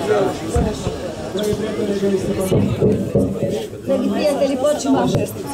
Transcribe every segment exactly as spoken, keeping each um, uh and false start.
Dragi prijatelji, počinimo šesticu.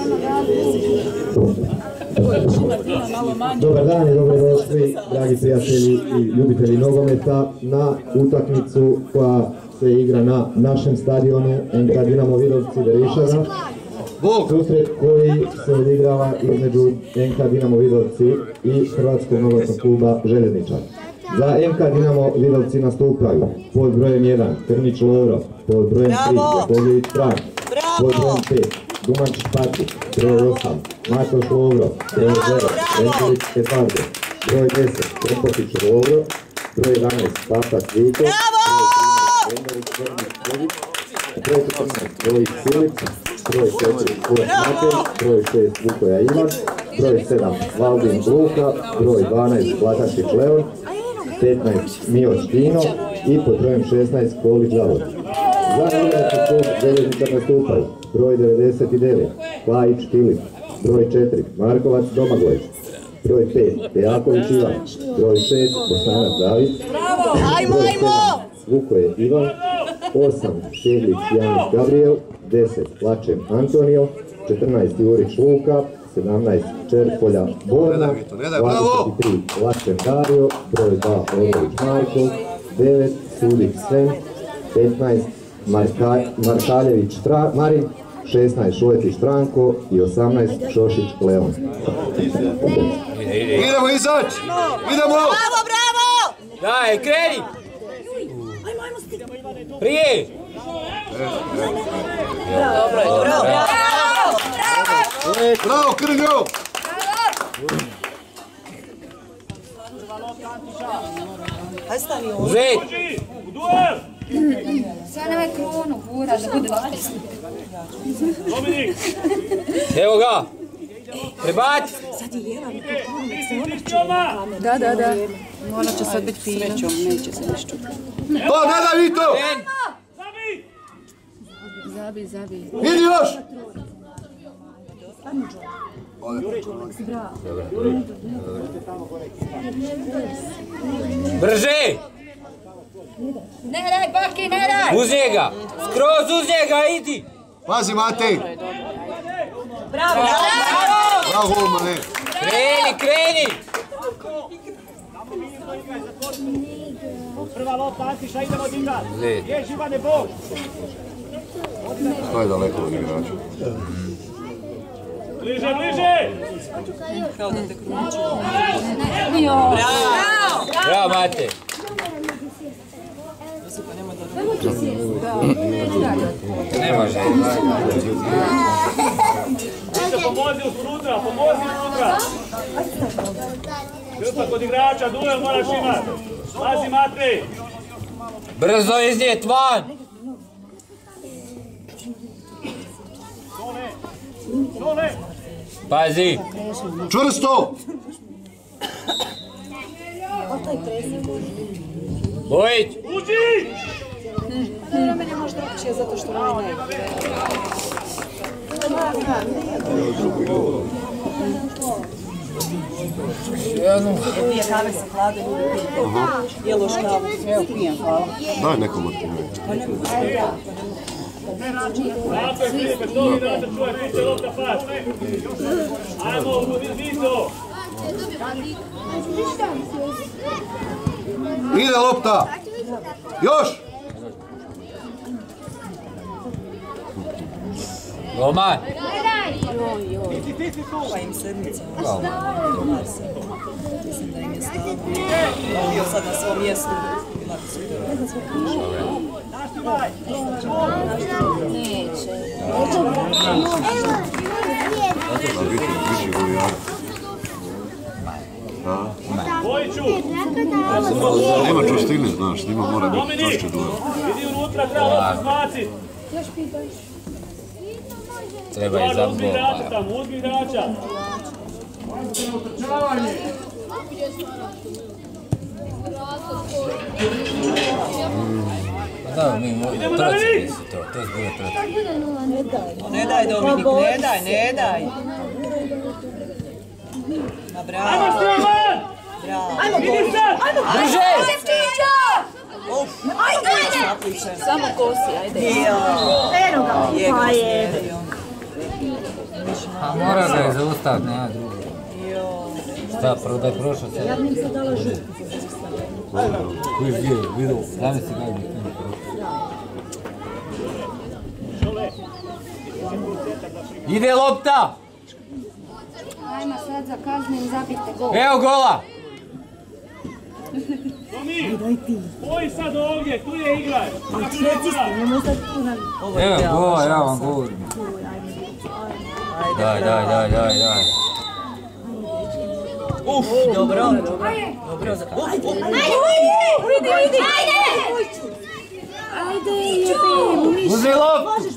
Dobar dan i dobrodošli, dragi prijatelji i ljubitelji nogometa, na utakmicu koja se igra na našem stadionu en ka Dinamo Vidovci Verišana. Susret koji se odigrava između en ka Dinamo Vidovci i Hrvatskog nogometnog kluba Željezničar. Za en ka Dinamo Vidovci nastupaju pod brojem jedan Krnić Lovro, pod brojem tri Jakovljević Frank, pod brojem pet Dumančić Patrik, broj osam Matoš Lovro, broj zero Renković Petardo, broj deset Krpotić Lovro, broj jedanaest Patak Vito, broj četrnaest Vojić Filić, broj četiri Kurat Matej, broj šest Vukoja Ivan, broj sedam Valdin Luka, broj dvanaest Vlatašić Leon, petnaest Mioć Dino i pod brojem šesnaest Kolić Zavod. Za nogometni klub Željezničar nastupaju broj devedeset devet Klajić Filip, broj četiri Markovac Domagoj, broj pet Pejaković Ivan, broj šest Bosanac David, broj sedam Vukoje Ivan, osam Šeglić Janis Gabriel, deset Lačem Antonio, četrnaest Jurić Luka, sedamnaest Čerpolja Borna, dvadeset tri Lačem Dario, broj dva Orović Marko, devet Sudić Sven, petnaest Markaljević Marin, šesnaest Šojetić Franko i osamnaest Šošić Leon. Idemo izaći! Idemo! Bravo, bravo! Daj, kreni! Prije! Dobro, dobro, bravo! Bravo, Krnjo! Hajde stani ovo. Uzet! Sve nemaj kronu, bura, da bude lakše. Evo ga! Prebaci! Sad je Jela, nek se ona čuje. Da, da, da. Ona će sad biti fina. Srećom, neće se ništa. Pa, ne da vi to! Zabi, zabi. Idi još! Brže! Ne daj, Baki, ne daj! Uz njega! Skroz uz njega, idi! Pazi, Matej! Bravo, bravo! Bravo, Golmane! Kreni, kreni! Prva lopta, Antiša, idemo digati. Ješ, Ivane, Bož. To je daleko od igrača. Bliže, bliže! Kao da te kruču. Bravo! Bravo, Mate! Ne može. Više pomozi unutra, pomozi unutra. Ljubav kod igrača, duel moraš imati. Pazi, Matej! Brzo iznijet van! Dole! Dole! Pazi! Čvrsto! Bojić! Uđi! Dobro, mene može drugčije zato što ovo ne. Pije kave sa hlade, ljudi pije. Je loš kavu. Evo, pijem, hvala. Daj nekom od time. Bravo je, Filipe, što vi da se čuje, piće lopta pas. Ajmo, Vito! Ide lopta! Još! Roman! Pa im sedmica. Mislim da im je stavno. Bio sad na svom mjestu. Neće. Bojiću! Nema čvrstine, znaš, s njima mora biti čvršće duel. Idi unutra, treba loptu zbacit. Treba i za Uzmi igrača tamo, uzmi igrača. Da, mi moramo trci su to, to je zbilo trci. Ne daj, Dominik, ne daj, ne daj. Ma bravo. Ajmo, Stivan! Bravo. Ajmo, Boris! Brže! Uf, ajde! Samo kosi, ajde. Eno ga, pa je. A mora ga je zaustaviti, nema drugo. Šta, prvo da je prošao sad? Ja bi im se dala žuti. Koji je gdje, vidio, dame se ga je prošao. Ide lopta! Ajmo sad za kaznu i zabite gol. Evo gola! Tomi, oj sad ovdje, tu je igrač. Ali ti reci ste, nemoj sad tu na... Evo gola, ja vam govorim. Daj, daj, daj, daj, daj. Uf, dobro. Dobro. Uf, uf. Ajde, ajde, ajde! Ajde, jebe, miš. Uzmi loptu!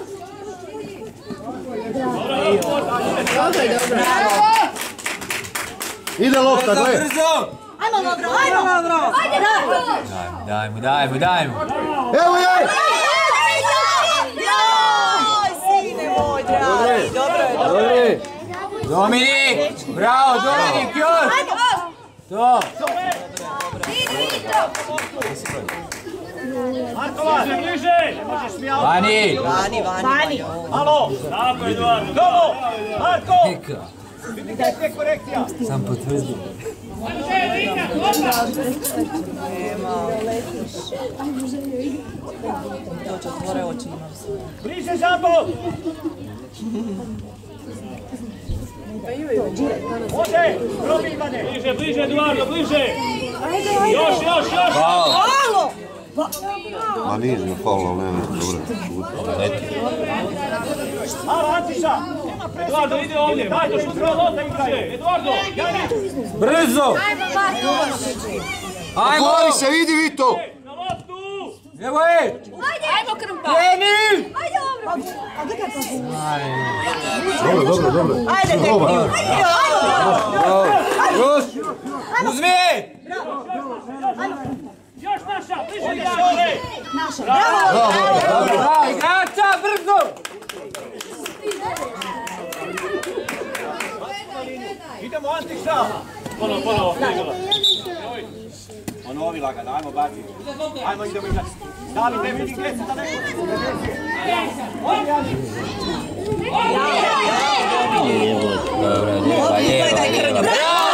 Dobro je, dobro. Ide lopta, gle! Ajmo, dobro, ajmo, dobro. Ajde, dobro. Daj mu, daj mu, daj mu. Evo je! Joj, sine moj, dragi. Dobro je, dobro je. Dominik! Bravo, Dominik, još! To! Markova, bliže! Vani! Vani, vani. Halo! Tako je, Eduardo. Dobro! Marko! Neka! Vidite korekcija! Sam potvrdio. Dođe, otvore oči, imam se. Bliže, Žambo! Može! Probi Ivane! Bliže, bliže, Eduardo, bliže! Još, još, još! Hvala! Ma nije na faul, ali ne, ne, dobro. Halo, Antiša! Eduardo, ide ovdje! Daj, to šutra lota igraje! Eduardo, Jani! Brzo! Ajmo! Gori se, vidi vi to! Na loptu! Evo je! Ajmo krmpa. Kreni! Ajde, dobro. Dobro, dobro, dobro. Ajde, tekni. Još! Uzmi! Još naša! Bliže, bliže! Naša, bravo. Bravo, igrača, brzo! Idemo, Antiša! Ponovo, ponovo, ponovo. Ponovi lagano, ajmo bati. Ajmo, idemo igrati. David, ne vidim gdje se da neko. Dobro, lijepa, lijepa, lijepa. Bravo!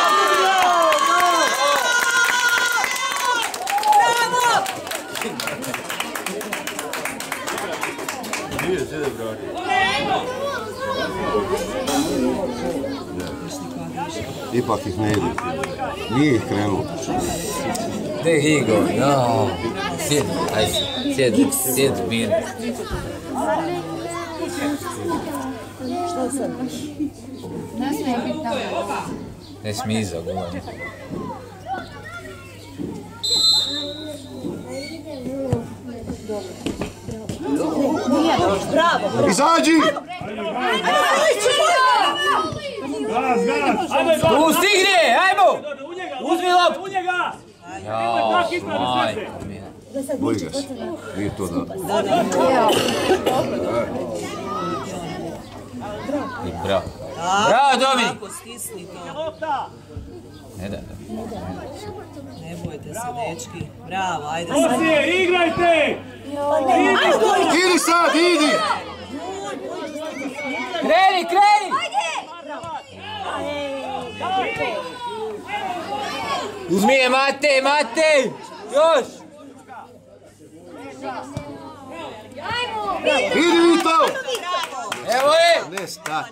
Ipak ih ne ide. Nije ih krenulo. Gdje je Igor? No. Sjedi, ajde, sjedi, sjedi, mirno. Ne smije biti tamo. Ne smije iza, govorim. Izađi! Gaz, gaz! Ajmo, Eduardo! Tu stigne, ajmo! Uzmi loptu! U njega! Jao, majko mi. Boji ga se. Nije to da... I bravo. Bravo, Dominik! Tako, stisni to. Lopta! Ne da, Ne bojte se, dečki. Bravo, ajde. Osije, igrajte! Idi sad, idi! kreni, kreni! Uzmi je, Matej, Matej! Još! Idi vi to! Evo je! Ne sta.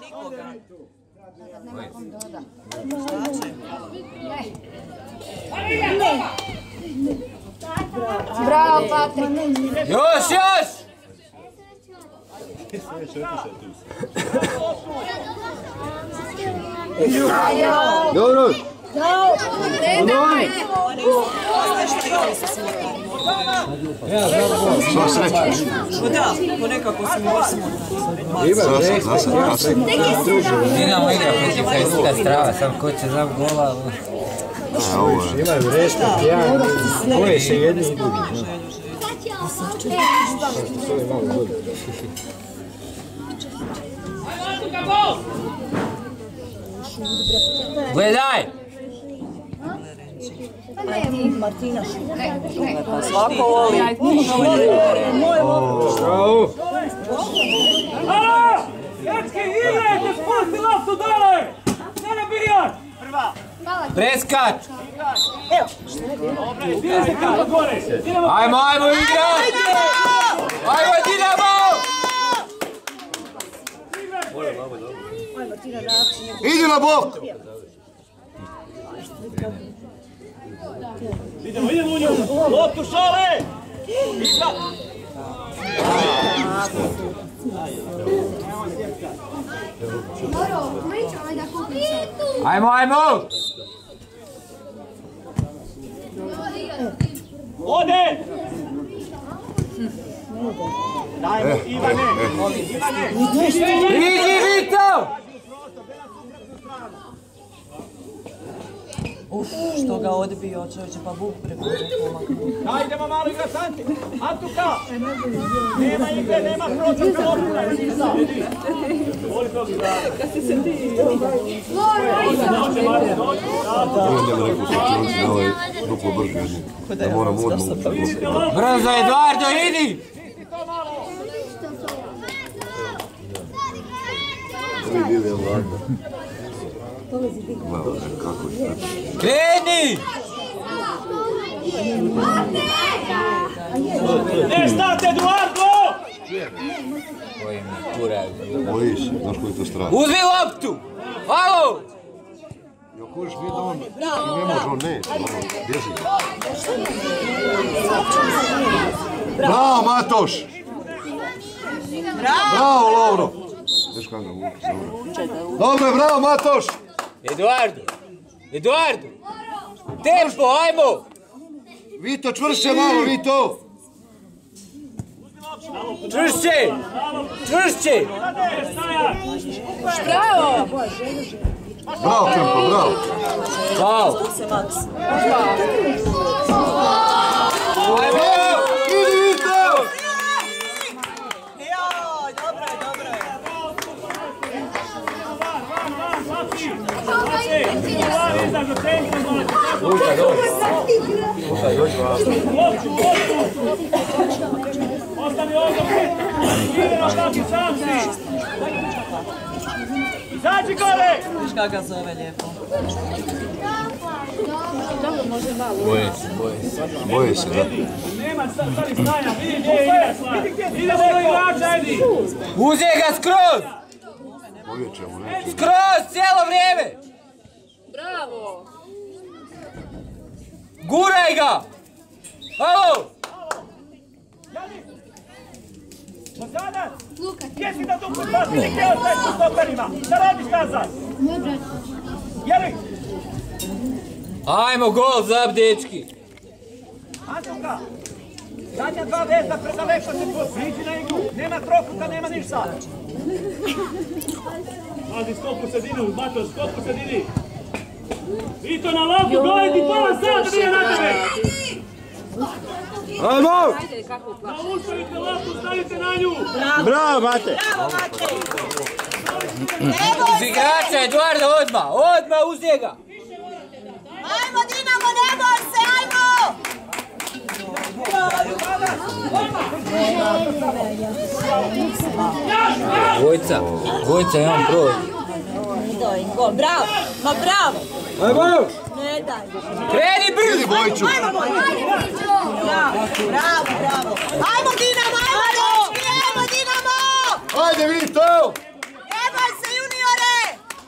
Bravo, Patrik. Još, još! Dobro! Sva sreća. Da, ponekako smo osmotani. Zasad, zasad, zasad. Dinamo igra protiv Hajduka Strava, sam ko će znam gola. A, ovo je. Imaju respekt, jedan, koje se jedni i drugi. Gledaj! Aj ti, Martina Šuka. Pa svako voli. Moj voli. Bravo! Alo! Dečki, igrajte, spusti loptu dole! Ne nabijat! Prva! Preskač! Evo. Dobre, idete kako gore! Ajmo, ajmo igrat! Ajmo Dinamo! Idi na bok! Idemo, idemo u nju! Loptu šale! Igra! Ajmo, ajmo! Ode! Dajmo, Ivane! Ivane! Priđi, Vito! Uf, što ga odbio čovječe, pa Buk preko pomaknu. Hajdemo malo igrat, Anti! Antuka! Nema igre, nema proča, pelopuna, vidi sa! Voli tog igrati. Kad si se ti... Dođe, Marija, dođe! Onda mi rekao sam će da ovaj duplo brže jedni. Da moram odmah ući. Brzo, Eduardo, idi! Vidi, vidi, Eduardo. Gledaj, kako je. Kreni! Ne state, Eduardo! Koji mi kurac. Boji se, znaš koji je to strah. Uzmi loptu! Alo! I ako još vidi on, ne može, on ne, ono, bježi. Bravo, Matoš! Bravo, Lovro! Viš kako ga vuče, dobro. Dobro, bravo, Matoš! Eduardo! Eduardo! Tempo, ajmo! Vito, čvršće malo, Vito! Čvršće! Čvršće! Bravo! Bravo, Kempo, bravo! Bravo! Ajmo! Idi, Vito! Joj, dobro je, dobro je. Luka, dođi. Luka, dođi ovako. Ostani ovdje! Idemo taki sam si! Izađi gore! Viš kako ga zove lijepo. Boje se, boje se. Boje se, da. Nema stari stanja, vidi gdje je igra! Idemo do igrača, Edi! Uze ga skroz! Povjećemo, neće. Skroz, cijelo vrijeme! Bravo! Guraj ga! Alo! Bogdanac! Gdje si da duplu spasi, ne htio staj s stoperima? Da radiš nazad! Jeli! Ajmo gol, zab, dečki! Antuka! Zadnja dva vezna predaleko se priđi na igru! Nema trokuta, nema ništa! Pazi, skok u sredinu, Matoš, skok u sredini! I to na loptu, dojedi pola sada nije na tebe! Ajmo! Naustavite loptu, stavite na nju! Bravo, Mate! Bravo, Mate! Uz igrača, Eduardo, odmah! Odmah uz njega! Ajmo, Dinamo, ne boj se, ajmo! Dvojca, dvojca je on broj. Doj, gol, bravo, ma bravo! Ajmo! Ne daj! Kreni brzo! Idi, Bojiću! Ajmo, Boj! Bravo, bravo, bravo! Ajmo, Dinamo, ajmo, dečki, ajmo, Dinamo! Ajde, Vito! Ne boj se, juniore!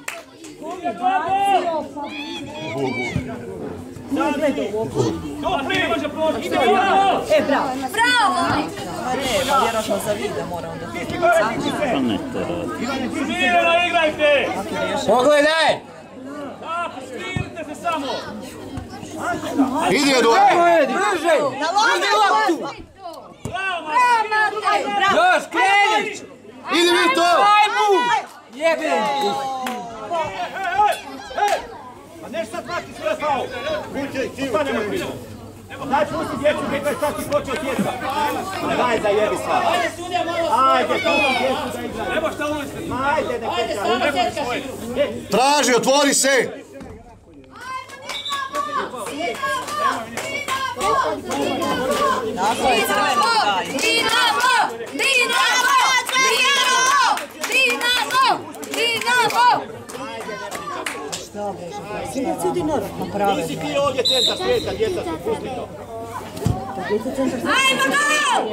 To prije može proći! Ide, bravo! E, bravo! Bravo! Ma ne, vjerojatno za vide mora onda. Ti gore, ti se! Smireno igrajte! Pogledaj! Tako, smirite se samo! Idi, Eduardo! Brže! Na loptu! Bravo, Još, kreni! Idi, Vito! Ajmo! Jebem! A neš sad mati sve stao! Ostanemo ti! Daj pusti djecu, gledaj sad ti počeo tjeca! Daj da jebi sva! Ajde, pusti djecu da igraju! Nemo šta ulici! Ajde, da igraju! Traži, otvori se! Tako je, crveno daj. Dinamo! Dinamo! Dinamo! Dinamo! Šta Bože, svijet ljudi normalno prave. Nisi ti ovdje centar svijeta, djeca su, pusti to. Ajmo go!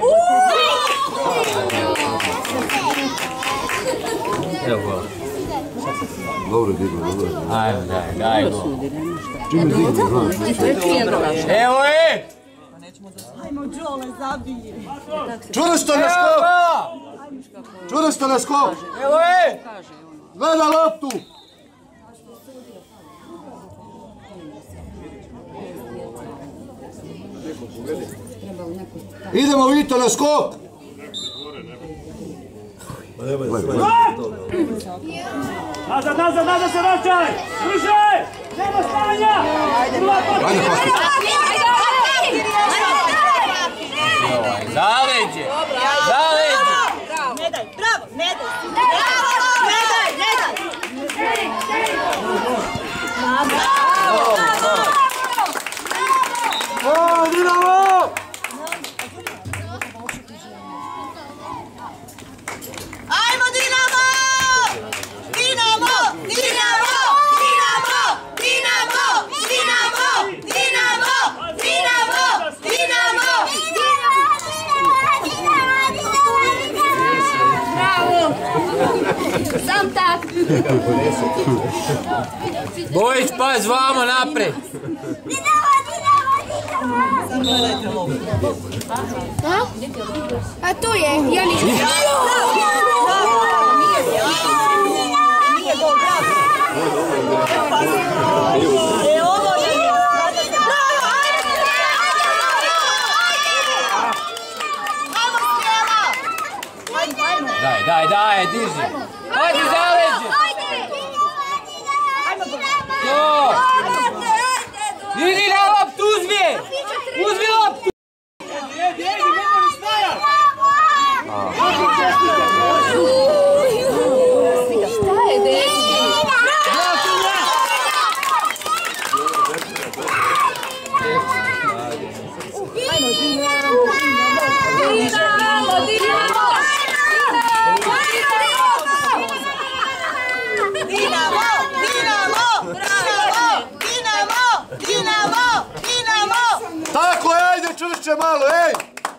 Evo go. Dobro diglo, dobro. Ajmo, daj, daj go. Čime diglo, znaš? Evo je! Ajmo, Đole, zabiji. Čvrsto na skok! Čvrsto na skok! Evo je! Gleda loptu! Idemo Vito na skok! Nazad, nazad, nazad se vraćaj! Druže! Nema stanja! Ajde, posti! Zaleđe! Zaleđe! Ne daj, bravo, ne daj! Ne daj, ne daj! O, Dinamo! Ajmo Dinamo! Dinamo! Dinamo! Dinamo! Dinamo! Dinamo! Dinamo! Dinamo! Dinamo! Bravo! Sam tak! Bojić, pas, vamo napred! A tu je, Janić. Nije gol, bravo! E, ovo je... Daj, daj, daj, diži! Ajde, zaleđe! Jo! Idi na loptu, uzmi! Uzmi loptu! Jedi, jedi, ne možeš stajati! Šta je, dečki? Dinamo! Dinamo! Dinamo! Dinamo! Dinamo! Dinamo! Dinamo! Dinamo! Tako, ajde, čvršće malo, ej!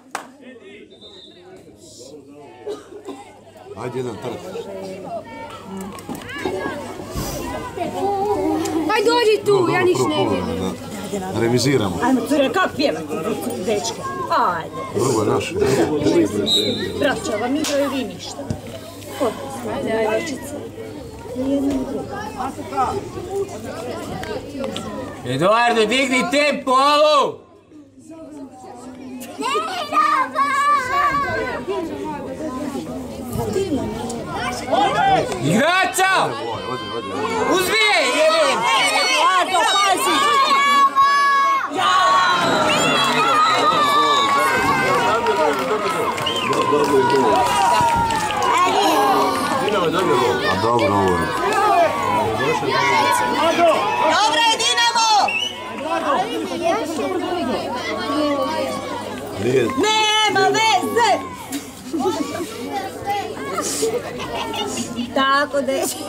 Ajde, jedan trk. Aj dođi tu, ja niš ne vidim. Da remiziramo. Ajmo, cure, kako pjevate, dečke? Ajde. Drugo je naše. Braća, vam igraju vi ništa. Ajde, ajde, večice. Nijedno i drugo. Eduardo, digni tempo, alo! Igrača! Uzmi je! Eduardo, pazi! A dobro, ovo je. Dobro je Dinamo! Nije. Nema veze! Tako, dečki.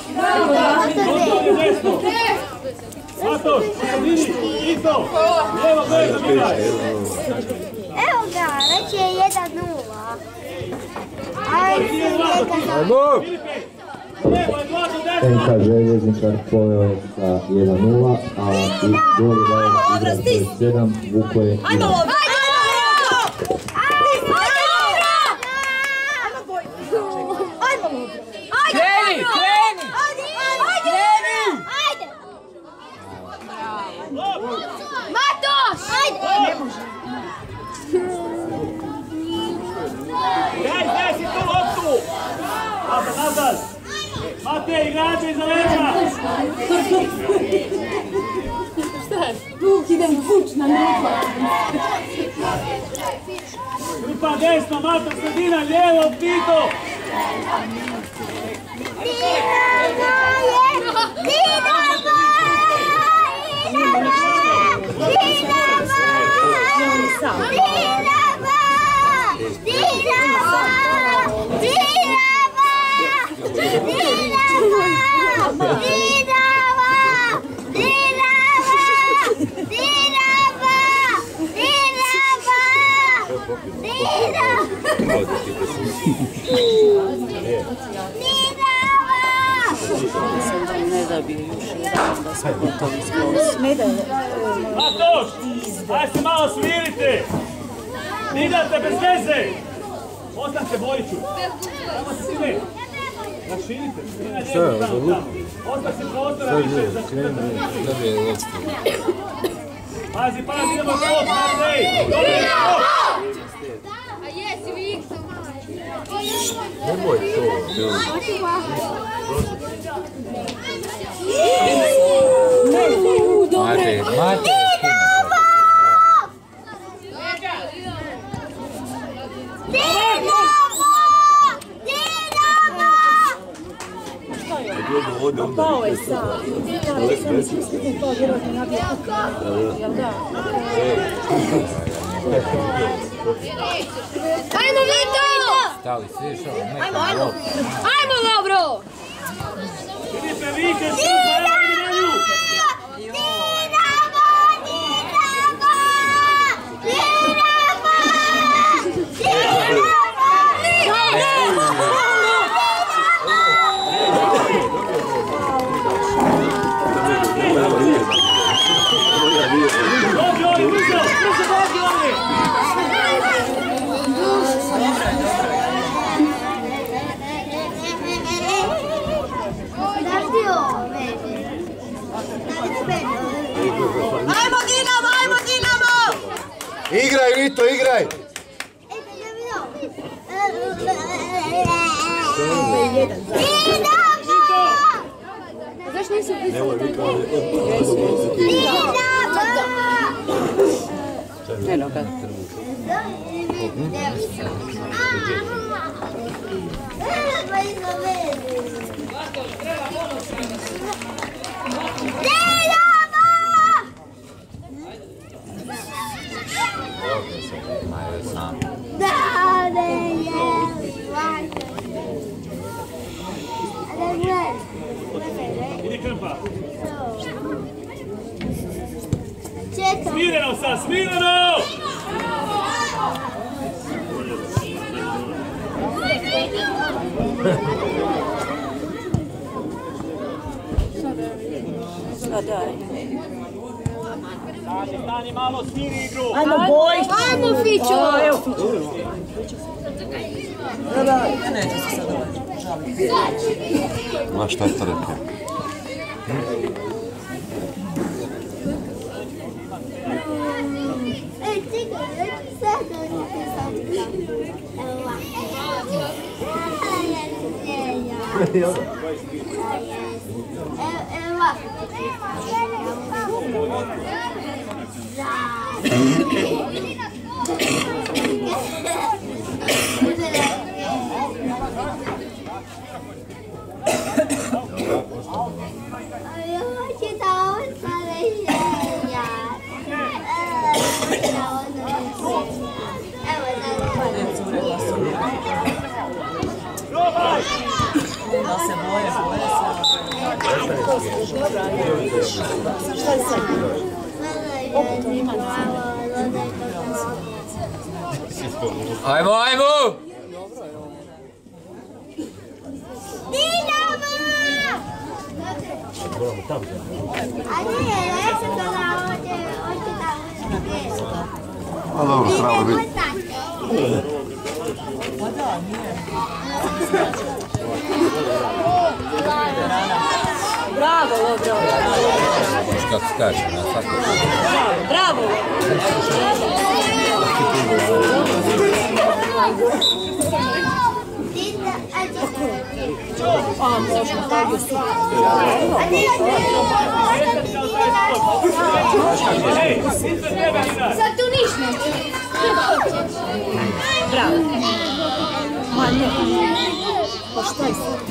Matoš, vidi, Ito! Lijevo, gledaj, gledaj! Evo ga, već je jedan nula. Ajde, Ajmo! N K Željezničar poveo sa jedan nula, a i Doli daje igra broj sedam, Vukoje Ajmo, ima. ajmo! Kreni, kreni! Matoš! Daj, daj si tu loptu! Nazad, nazad! Matej, igrače iza leđa! Grupa desno, Mato, sredina, lijevo, Tito! Dinamo je! Dinamo! Dinamo! sam. Dinamo! Dinamo! Dinamo! Dinamo! Ne da bi još jedan da smo gotovi skroz. Matoš, aj se malo smirite. Idate bez veze. Ostanite Bojiću. Samo se svi. Raširite. Šta je, za luk? Osta se prostora više za četvrtak. Pazi, pazi, idemo skop, Marlej. Dobre, skop. A jesi Viktor? Nemoj to. Mate, mate. Pao je sam. Ja sam mislim da je to vjerojatno nabije kuka. Jel da? Ajmo Vito! Stavi svi što? Ajmo, ajmo! Ajmo Lovro! Idite vike, skupa, evo vidi na nju! Ajmo Dinamo, ajmo Dinamo! Igraj, Vito, igraj! Zašto nisu pisali taj gol? Eno ga. Idi Krmpa. Smireno sad, smireno! Sad daj. Stani, stani malo, smiri igru! Ajmo Bojić! Ajmo Fićo! Evo Fićo. Ma šta je to rekao? Ej, čekaj, neću sad donijeti sam tam. Evo Da se boje, boje se. Šta je sad? Opet ima na Ajmo, ajmo! Dinamo! A nije, ja sam sada ovdje, ovdje tamo. A dobro, treba biti. Pa da, nije. Bravo, Lovro! Kako skače na svaku. Bravo! Sad tu niš neće. Bravo! Ma ne! Pa šta je sad?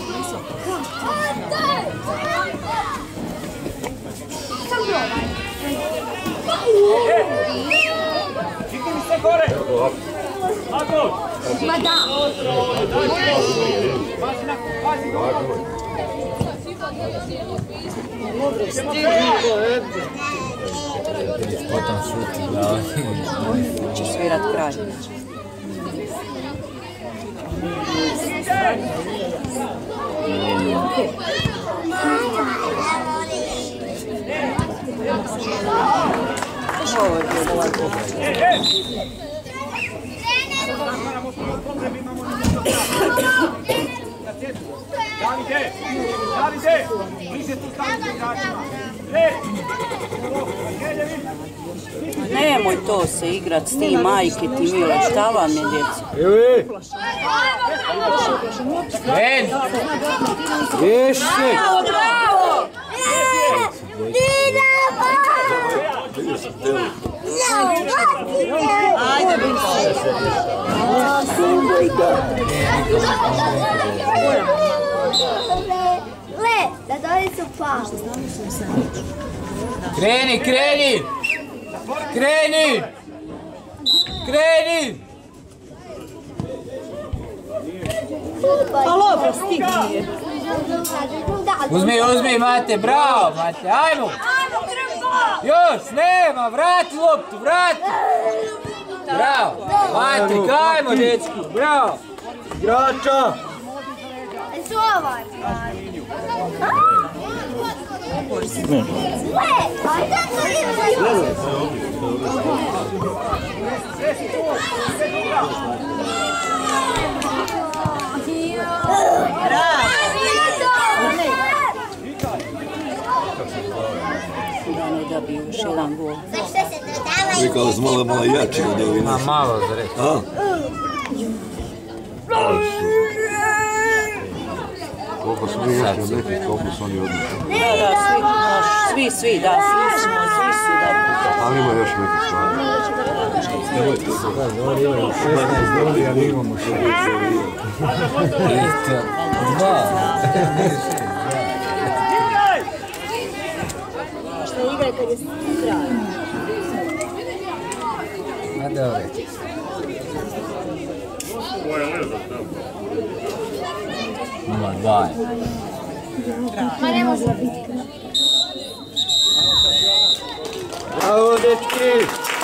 Čekaj mi gore! Agor! Ma da! Pazi gore! Potom šuti, da. Će svirat kraj. Ovo je bilo lako. Davide! Davide! Bliže tu staviti igračima! Nemoj to se igrat s tim, majke ti mile, šta vam je, djeco? Evi! Ven! Više! Bravo, bravo! Ajde, Le, da doli su pali. Kreni, kreni! Kreni! Kreni! Pa lopro, stigni. Uzmi, uzmi, Mate, bravo, Mate, ajmo! Još, nema, vrati loptu, vrati! Bravo, Mate, kajmo, dečki, bravo! Igrača! Su ovaj. Le, ajde to idemo. da ne dobiju još jedan gol. Rekao sam malo, malo jači od ovih. Ma malo za reći. A? Koliko su mi jači od nekih, koliko su oni odlični. Da, da, svi, svi, svi, da, svi smo, svi su, da. Ali ima još nekih stvari. Oni imaju šesnaest doli, ali imamo šesnaest doli. Eto, dva. Što igra kad je kraj. Ma dobro. Nula dva. Ma ne može biti. Bravo, dečki!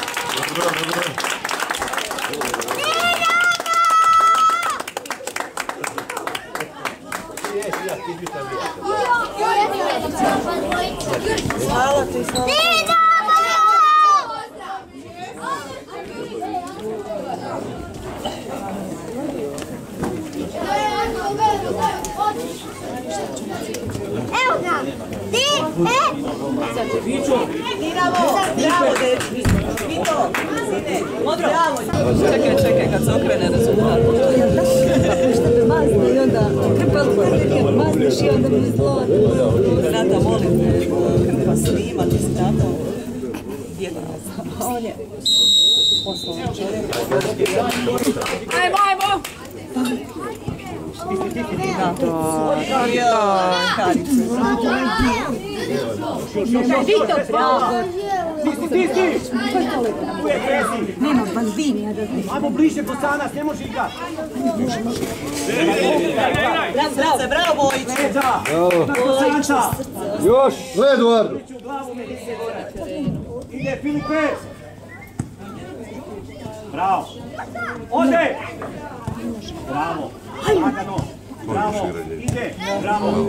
Hvala ti, hvala. Evo ga! Ti, e! Dinamo! Bravo, dečki! Vito! Bravo! Čekaj, čekaj, kad se okrene rezultat. Što bi mazno i onda krpa odvrnike, mazniš i onda mi zlo. Znata, molim te, krpa snima, ti si tamo. Djeda. On je poslovno čovjek. Ajmo, ajmo! Vito, bravo! Ti, ti, ti! Tu je Kresi! Nema Bandini, a da ti... Ajmo bliže po sanas, ne može igrati! Bravo, bravo, Bojić! Leđa! Na Sanča! Još! Gle, Eduardo! Ide Filipe! Bravo! Ode! Bravo! Lagano! Bravo! Ide! Bravo!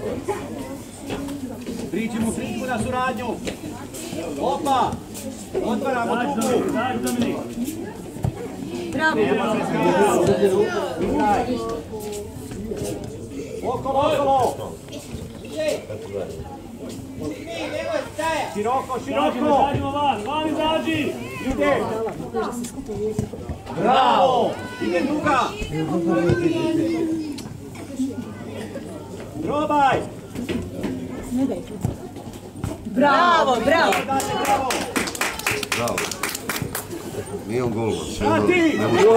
Priđemo priliku na suradnju! Opa! Otvaramo dugu! Bravo! Okolo, okolo! Široko, široko! Ide! Bravo! Ide druga! Probaj! Bravo, bravo! Bravo! Bravo. Nije on golman. Vrati! Ne može.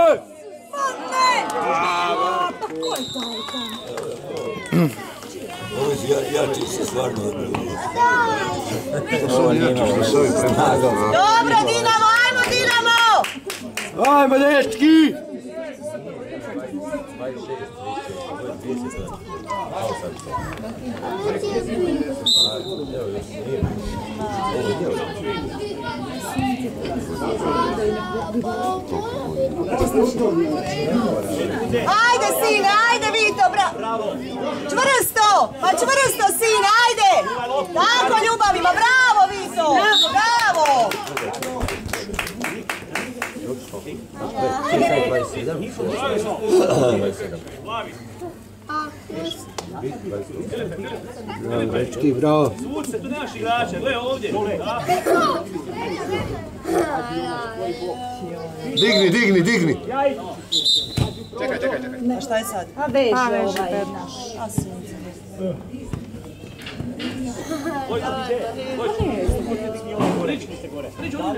Ovi su jači se stvarno. To su oni jači što su ovi premagali. Dobro, Dinamo, ajmo Dinamo! Ajmo, dečki! Ajde, sine, ajde, Vito, bravo! Čvrsto! Pa čvrsto, sine, ajde! Tako, ljubavima, bravo, Vito! Bravo! Bravo, dečki, bravo. Svuč se, tu nemaš igrača, gle ovdje. Digni, digni, digni. Čekaj, čekaj, čekaj. Šta je sad? A veži ovaj naš. A sunce. Hoće ti gdje? Hoće. Rički se gore. Rički ovdje.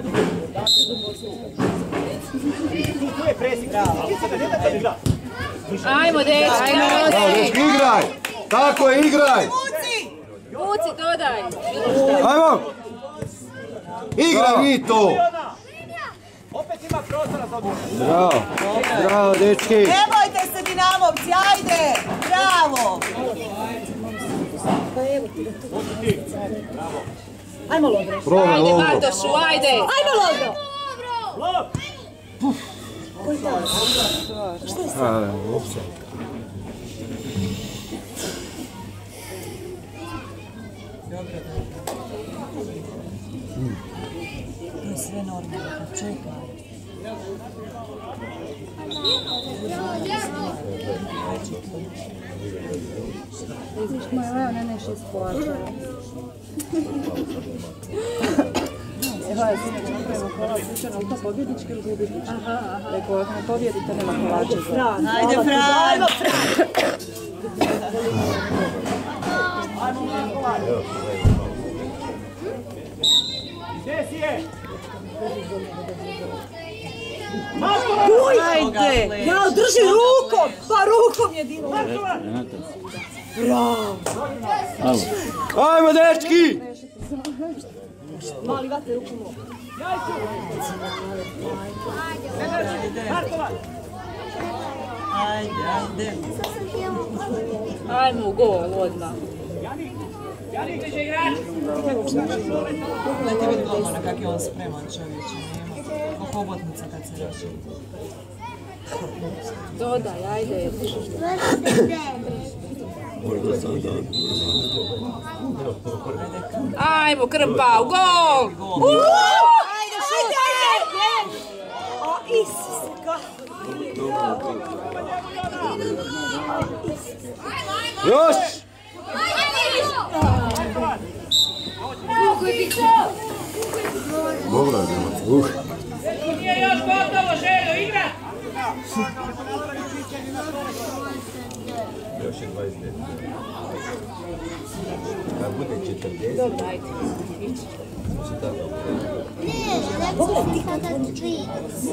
Tu je presik. Ti se da ne da kad igra. Ajmo, dečki, Bravo, dečki, igraj! Tako je, igraj! Vuci, dodaj. Ajmo! Igraj vi to! Opet ima prostora za odmah. Bravo, bravo, dečki! Ne bojte se, Dinamovci, ajde! Bravo! Ajmo, Lodro. Probaj, Ajde, Lodro. Bartošu, ajde. Ajmo, Lodro! Lop! Ajmo, opće. To je sve normalno, čekaj. Vidiš, moja Leo ne nešto isplačala. Evo je sinoć napravimo kola slučajno, ali to pobjednički ili gubitnički? Aha, aha. Rekao, ako ne pobjedite, nema kolača za... Ajde, Fran! Ajmo, Fran! Gdje si je? Ajde! Ja, drži rukom! Pa rukom je dilo! Bravo! Ajmo, dečki! Mali vate rukom ovo. Ajde, ajde. Ajmo u gol odmah. Dajte vidi golmana kak je on spreman, čovječe. Kako hobotnica kad se raši. Dodaj, ajde. Ajmo, Krpa, u gol! Ajde, šutaj! O, Isuse, kako! Još! Dobra je bila. Uh. Nije još gotovo, Željo, igra! Još je dvadeset devet. Kad bude četrdeset. Dobro, ajde. Ne, let's see how that tree.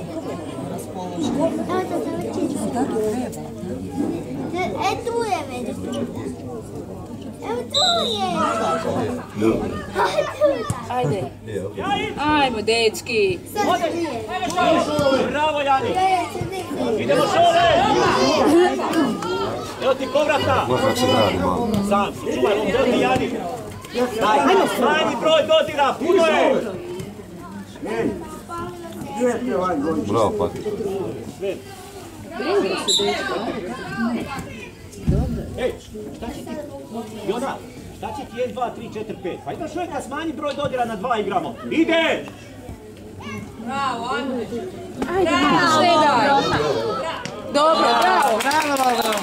E tu je već. Evo tu je. Ajde. Ajmo, dečki. Bravo, Jani! Idemo, Šole! Evo ti povrata! Gledaj kako se radi malo. Sam, čuvaj, on drži Jani! Ajmo, smanji broj dodira, puno je! Bravo, Patrik. Ej, šta će ti? Jona, šta će ti jedan, dva, tri, četiri, pet? Pa imaš čovjeka, smanji broj dodira na dva igramo. Ide! Bravo, ajmo. Ajde, Bravo, dobro, bravo. Bravo, bravo.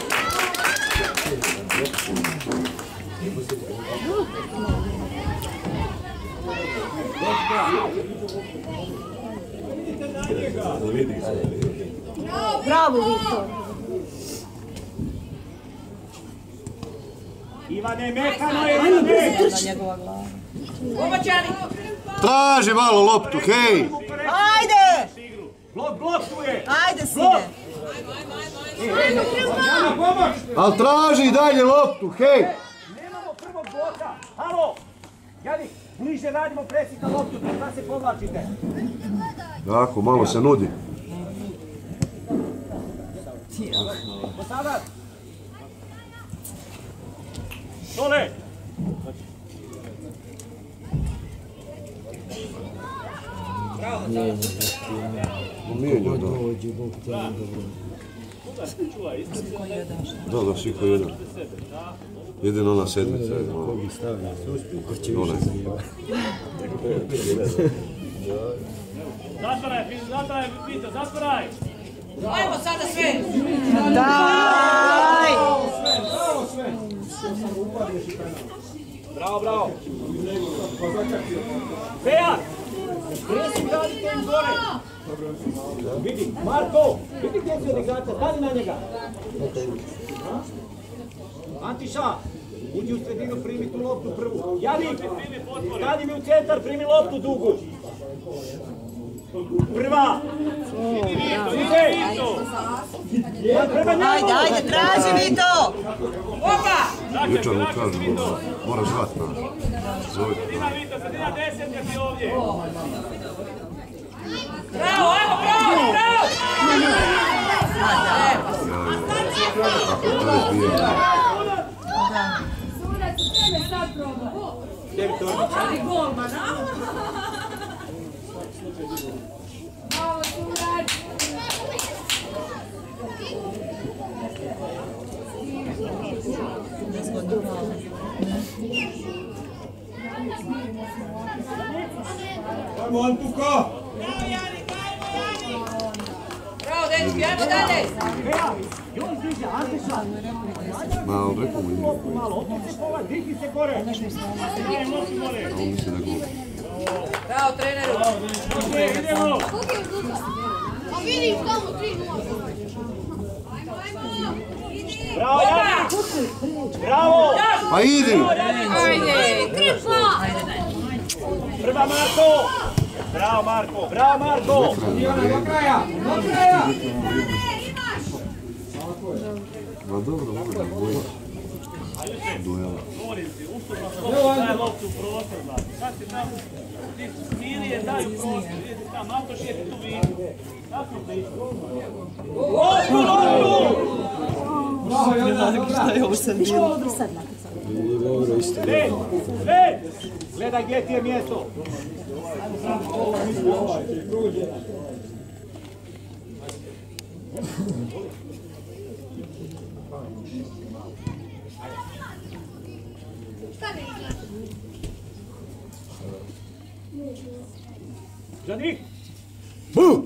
Bravo, Viktor. Ivane, mekano je, Ivane! Traži malo loptu, hej! Ajde! Blok, blok tu je! Ajde, sine! Al traži i dalje loptu, hej! Nemamo prvog bloka! Halo! Jani, bliže radimo presik na loptu, da se povlačite. Tako, malo se nudi. Sada! Dole! Mijenja, da. Da, da, svi ko jedan. Jedino ona sedmica je. Kogi stavlja, se uspiju, ko će više zajeva. Zatvaraj, zatvaraj, Vito, zatvaraj! Ajmo sada sve! Daj! Bravo, bravo! Peja! Presi gradite im gore! Vidi, Marko! Vidi gdje si odigrača, stani na njega! Antiša! Uđi u sredinu, primi tu loptu prvu. Janik! Stani mi u centar, primi loptu dugu! Prva! Ajde, ajde, traži Vito! Opa! Jučer mu kažu, mora zvat na. Zovite. Bravo, ajmo, bravo, bravo! Ako to je zbije. Ali golman, a? Bravo, Surac! Ajmo, Antuka! Bravo, dečki, ajmo dalje! Ma, on rekao mu nije. Dihni se gore! A on misli da gol. Bravo, treneru! Idemo! A vidim tamo tri nula. Bravo, Janik! Bravo! Pa idi! Ajde! Prva Marko! Bravo Marko! Bravo Marko! Do kraja! Do kraja! Ma dobro, dobro, boja. Dojela. Daj loptu u prostor, znači. Sad se tamo, ti Milije daju prostor, vidite tam, Matoš je tu vidio. Tako da išlo. Loptu, loptu! Bravo, Jona, šta je ovo sad bilo? Dobro, isto. Red, red! Gledaj gdje ti je mjesto. Za njih! Bu!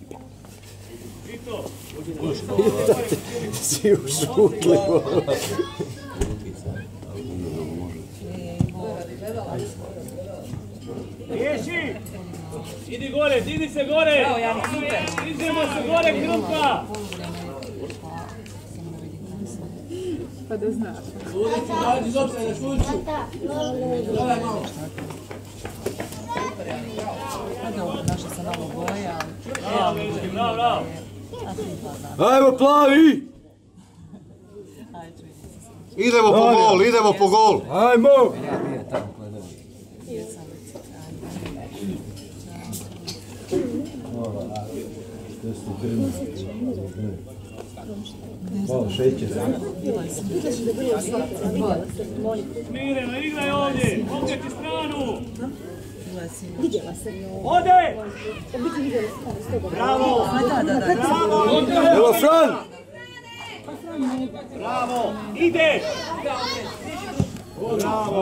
Vito! Si ušutljivo. Riješi! Idi gore, digni se gore! Bravo, Janik, super! Idemo se gore, Krupka! Pa da znaš. Pa dobro, naša se malo boja. Bravo, bravo, bravo! Ajmo, plavi! Idemo po gol, idemo po gol! Ajmo! Malo šećer. Smireno, igraj ovdje! Ovdje ti stranu! Ode! Bravo! Bravo! Evo, Fran! Bravo! Ide! Bravo!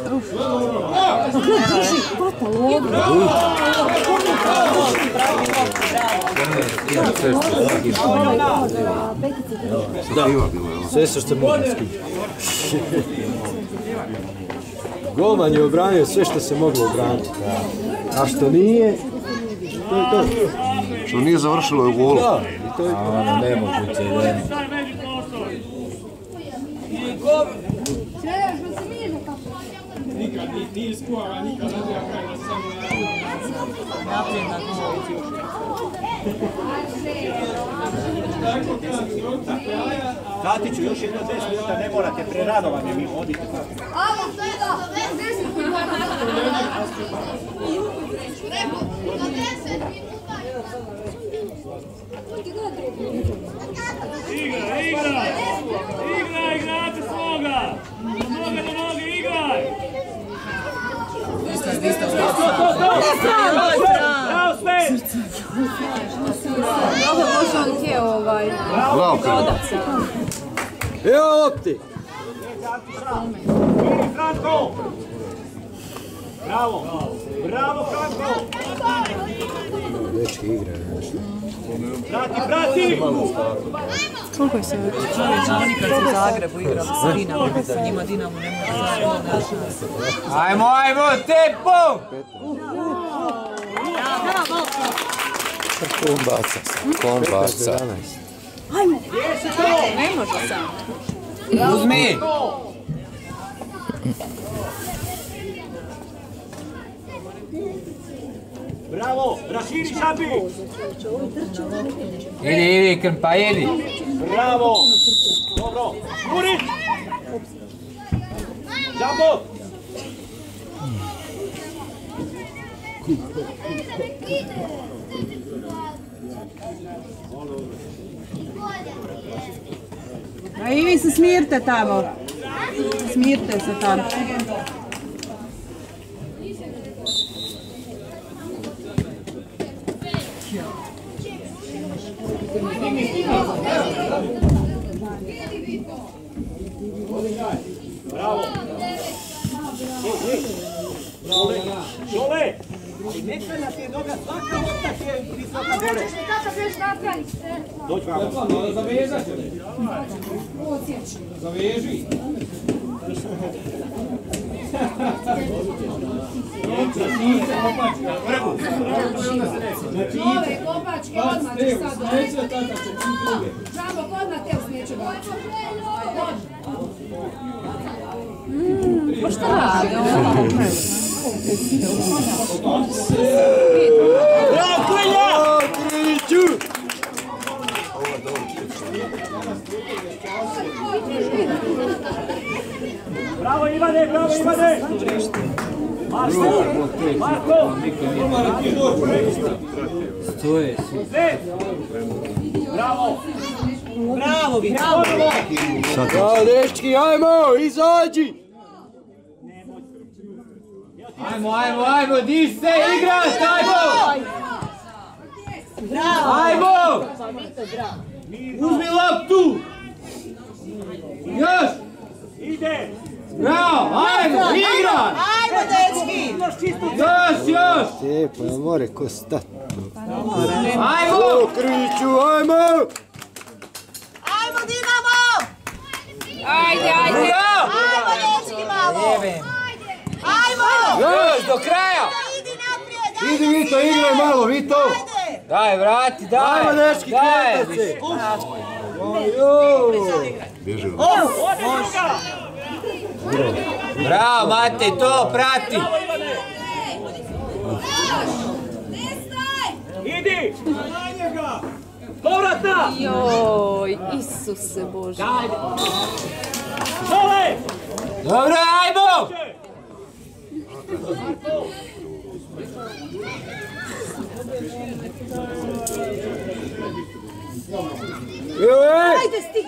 Da, sve su što mogli skupiti. Golman je obranio sve što se moglo obraniti. A što nije, to je to. Što nije završilo je u golu. Da, i to je to. Ono, nemoguće, ne. Nikad nije skora, nikad ne treba kraj da samo naprijed na gol. Zatiću, još jedno deset minuta, ne morate, prerano vam je, vi odite. Alo, gleda! deset minuta! Bravo sve! Dobro, možda on htio ovaj... prodat se. Evo lopti! Franko! Bravo! Bravo, Franko! Dečki igraju nešto. Prati, prati! Koliko je se oni kad su u Zagrebu igrali s Dinamo, sa njima Dinamo ne može zašto. Ajmo, ajmo, tempo! Kon baca, kon baca. Ajmo! Ne može sam. Uzmi! Bravo! Raširi Žabi! Idi, idi, Krmpa, idi! Bravo! Dobro! Murić! Žabo! A i vi se smirte tamo. Smirte se tamo. Bravo! Šole! Ali neka na te noga, svaka lopta je visoka gore. Kako ćeš napraviti? Dođi vamo. Zavežat će. Zaveži. Ove kopačke odmah će sad doći. Žabo, odmah te usneće baciti. Pa šta radi? Bravo, Krilja! Kriću! Bravo Ivane, bravo Ivane! Marko! Marko! Stoje. Bravo! Bravo, vi! Bravo! Bravo, dečki, ajmo, izađi! Ajmo, ajmo, ajmo, diš se, igrat, ajmo! Bravo! Ajmo! Uzmi loptu! Još! Ide! Bravo, ajmo, igrat! Ajmo, dečki! Još, još! Lijepo, ja more ko stat. Ajmo! O, Kriću, ajmo! Ajmo, Dinamo! Ajde, ajde! Ajmo, dečki, malo! Ajmo! Još, do kraja! Idi naprijed, Idi Vito, igraj malo, Vito! ajde! Daj, vrati, daj! Ajmo, dečki, daj, kretat se! Bježi u Ode druga! Bravo, Matej, to prati! Idi! Povratna! Joj, Isuse Bože. Šole! Dobro, ajmo! Ajde, sti!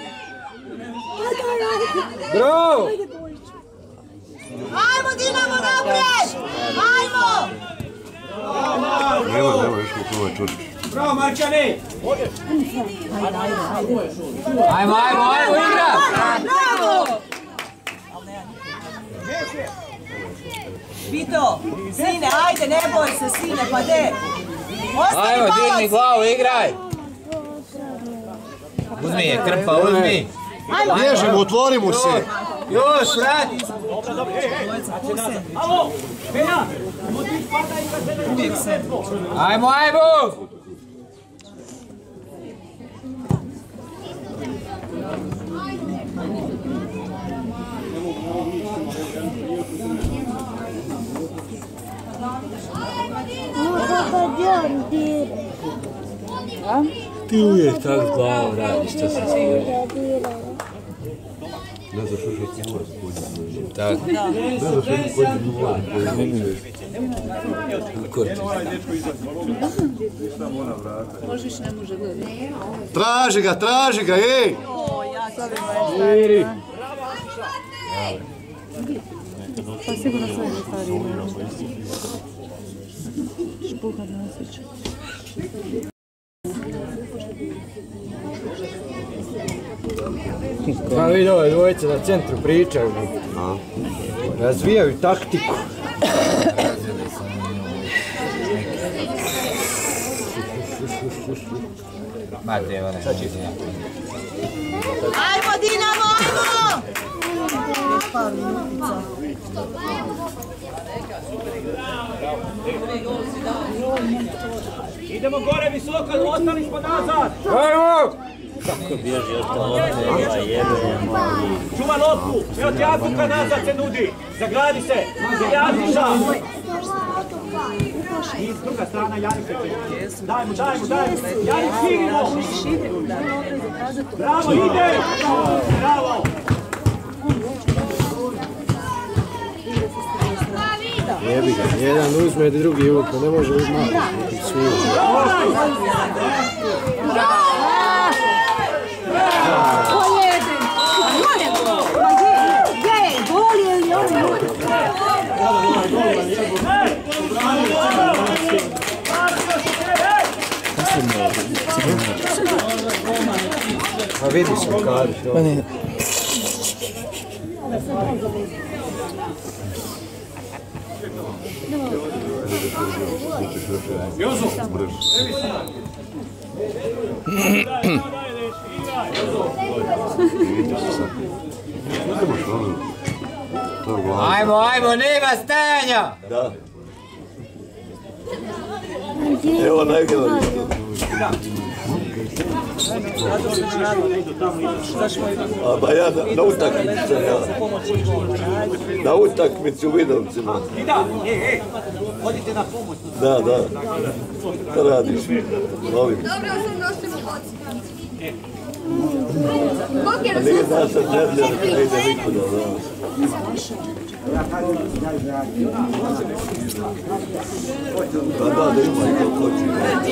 Bravo! Ajmo, Dinamo, naprijed! Ajmo! Nema, nema, još mi to ovaj čučić. Bravo, Marčane! Ajmo, ajmo, ajmo, igra! Bravo! Vito, sine, ajde, ne boj se, sine, pa de! Ostavi Ajmo, digni palac! glavu, igraj! Uzmi je, Krmpa, uzmi! Bježimo, otvori mu se! Još, vrati! Dobro, dobro, hej, hej! Alo! Penja! Uvijek se. Ajmo, ajmo! Ti uvijek tako glavom radiš, što sam sigurno. Ne znaš što ti mora spođe. Tako. Ne znaš što ti spođe mora. Možeš, ne može gledati. Traži ga, traži ga, ej! Iri. Pa sigurno sve je stari. puhat nosić. Pa vidi ove dvojice na centru pričaju. Razvijaju taktiku. Mate, ona je čizina. Ajmo Dinamo, ajmo! Idemo gore visoko, ostali smo nazad! Ajmo! Kako bježi od toga, jebemo. Čuva loptu, evo ti Jakuka nazad se nudi. Zagradi se, Janiša. I s druga strana Janiša. Dajmo, dajmo, dajmo. Jani, širimo. Bravo, ide! Bravo! Jebi ga, jedan uzme, drugi uko, ne može uzmati. Svi pa vidi se u kadi. Jozo! Ajmo, ajmo, nema stajanja! Da. Evo najgledali. A ba ja na, na utakmicu ja. Na utakmicu u Vidovcima. Da, ej, ej, odite na pomoć. Da, da. Šta radiš? Lovim. Dobro, sam nosim u koci. A nije da sam zemlja, ne ide nikuda, da. Da, da, da ima i ko hoće.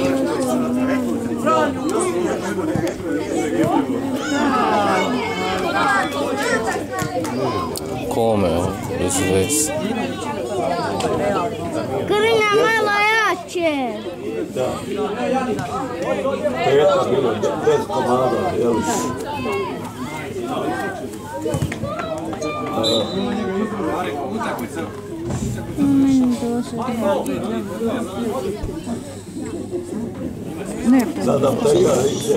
Kome, izvez. Grnja malo jače. Da. Peta bilo, bez komada, jel? Ne, Sada pega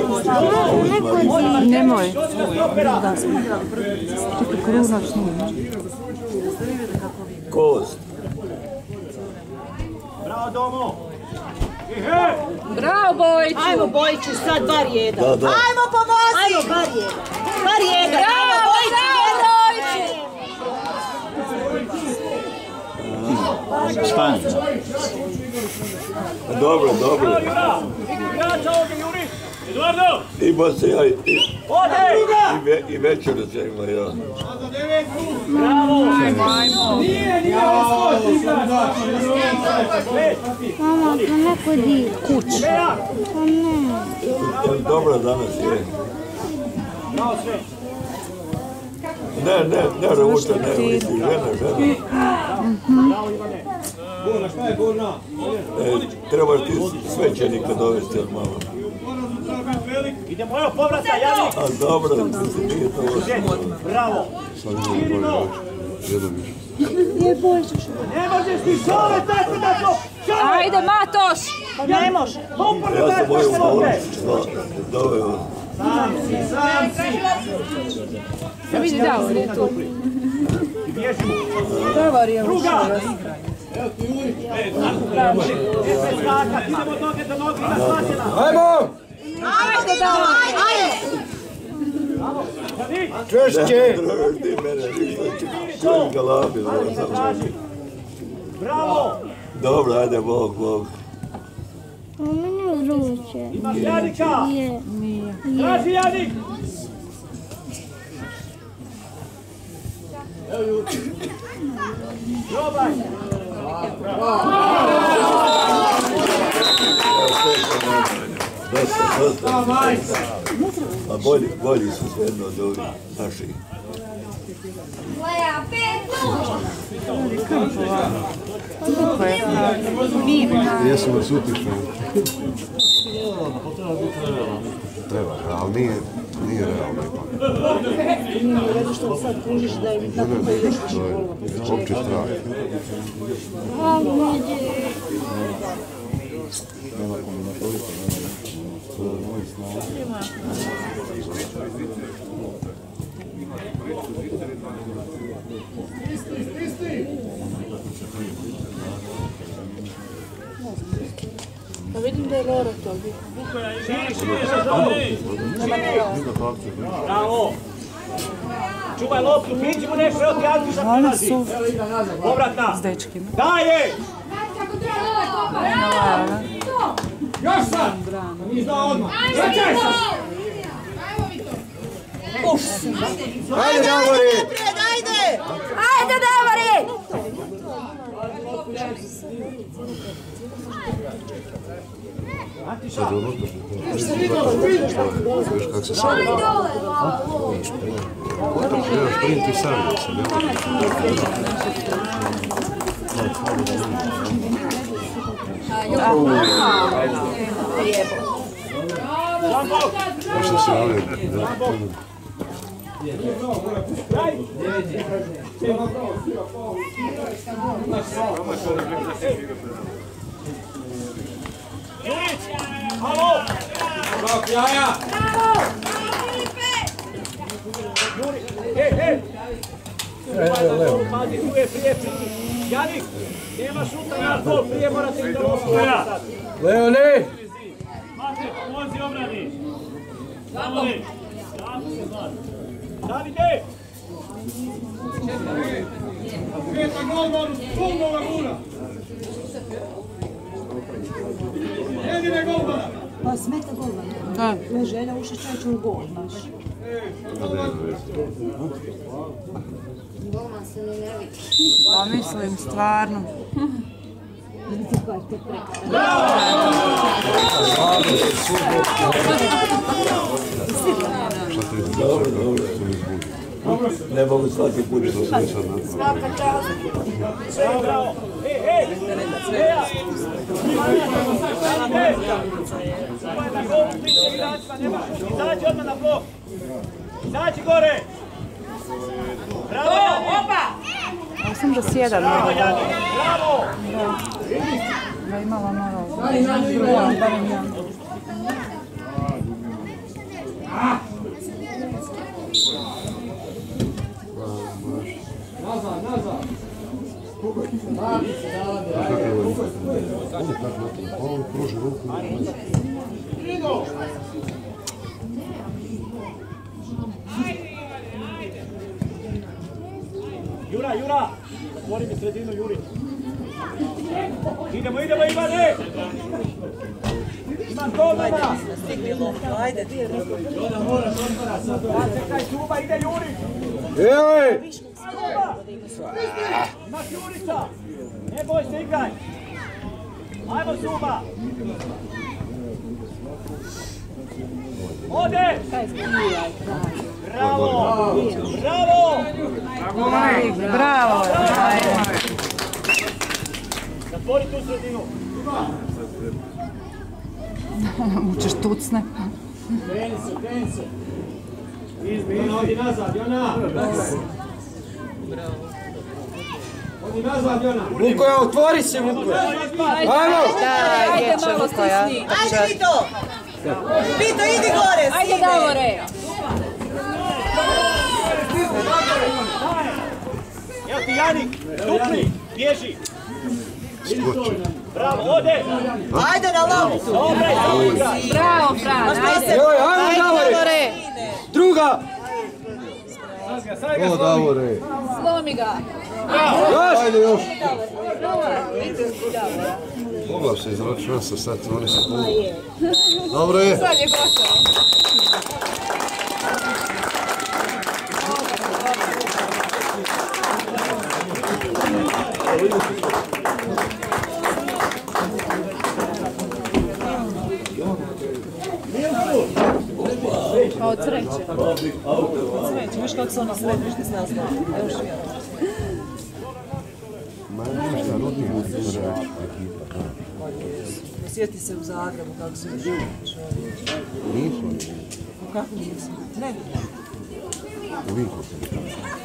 i nemoj. Da, čekaj, kruna snima. Kost. Bravo, Domo! Bravo, Bojiću! Ajmo Bojiću, sad bar jedan. Da, da. Ajmo pomozi! Ajmo bar jedan. Bar jedan. Bravo, Bojiću! Španj. Dobro, dobro. Igrača ovdje, Juri! Eduardo! Ima se ja i, i, Ode! i, ve, i večer se ima ja. Bravo! Nije, nije ovo svoj igrač. Mama, pa neko di. Kuć. Pa ne. Jel dobro danas je? Bravo sve! Ne, ne, ne, Ravuta, ne, oni ti žena, žena. Bravo, Ivane! Gorna, šta je Gorna? E, trebaš ti svećenika dovesti od malo. Idemo, evo povrata, Jani! A dobro, mislim, nije to ovo. Bravo! Širimo! Je Bojiću. Ne možeš ti šole tako da to... Ajde, Matoš! Pa ne može. Uporno Ja sam moju tako lopte! bolnicu doveo. Sam si, sam si! Ja vidi da, on je tu. I bježimo! Dobar je Druga! ušao da igra. Sve skakat, idemo noge do noge na svaćena! Ajmo! Ajde, Dinamo, ajde! Češće! Drži ti mene, ništa čujem galabi. Bravo! Dobro, ajde, Bog, Bog. A meni je vruće. Imaš Janika! Je. Traži Janik! Probaj! Dosta, dosta. A bolji, bolji su sve jedno od ovih naših. Jesu vas utišali? Treba, ali nije, nije realno ipak. Nije u redu što sad kužiš da im tako da još više volno. To je opće strah. Pa vidim da je Lora to. Bravo! Čuvaj loptu, pići mu nešto, evo ti Antiša prilazi. Povratna. S dečkima. Daje! Još sad! Nisi dao odmah. Začaj sad! Ajde, Davori! Ajde! Ajde, Davori! Sad je unutra. Viš kak se sam. Evo, sprint i sam se, ne možda se javljaju. Halo! Bravo, Jaja! Juri, ej, ej! Pazi, tu je prije priti. Janik, nema šuta na gol, prije morate i da osvoja. Leone! Mate, pomozi obrani. Davide! Davide! Peta golmanu, puno laguna! Jedine golmana! Pa smeta golmana. Da. Ne želja uši čaču u gol, znaš. Golman se ne ne vidi. Pa mislim, stvarno. Ne mogu svaki put što sam sad na Svaka čast. Sve bravo! Ej, ej! Eja! Na gol, priče igračima, nema. Izađi odmah na blok. Izađi gore! Bravo, Janik! Opa! Mislim da sjedan. Bravo, Janik! Bravo! Da imala malo. Daj, Janik, Janik! Nazad, nazad! Pruži ruku. Jura, Jura! Otvori mi sredinu, Juri! Idemo, idemo, Ivane! Imam golmana! Ajde. Čekaj, Suba, ide Juri! Ej! Imaš Jurica! Ne boj se, igraj! Ajmo, Suba! Ode! Bravo! Bravo! Bravo! Zatvori tu sredinu! Učeš tucne. Kreni se, kreni se! Jona, odi nazad, Jona! Odi nazad, Jona! Vukoja, otvori se, Vukoja! Ajmo! Ajde, malo stisni. Ajde, Vito! Vito, idi gore, sine! Ajde, Davore! Evo ti Janik, dupli, bježi! Bravo, ode! Ajde na lovu! Dobre, dobro! Bravo, Fran, ajde! Joj, ajmo, Davore! Druga! O, Davore! Slomi ga! Još! Ajde još! Dobro, Mogla se izračunati sa sad, oni se puno. Dobro je! sad je gotovo. Od sreće. Sreći, viš kako se ono sretni, što se nas zna. Evo što ja. Ma ništa, rodnih ljudi. Sjeti se u Zagrebu kako se živi. Nisu. Kako nisu? Ne. U Vinkovcu.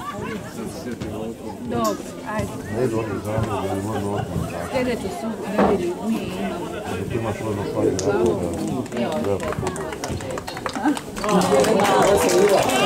Dobro, ajde. Ne dođe u Zagrebu, ali možemo otmano. Sljedeću su nedelju mi imamo. Ti imaš rodno stvari, da je to da...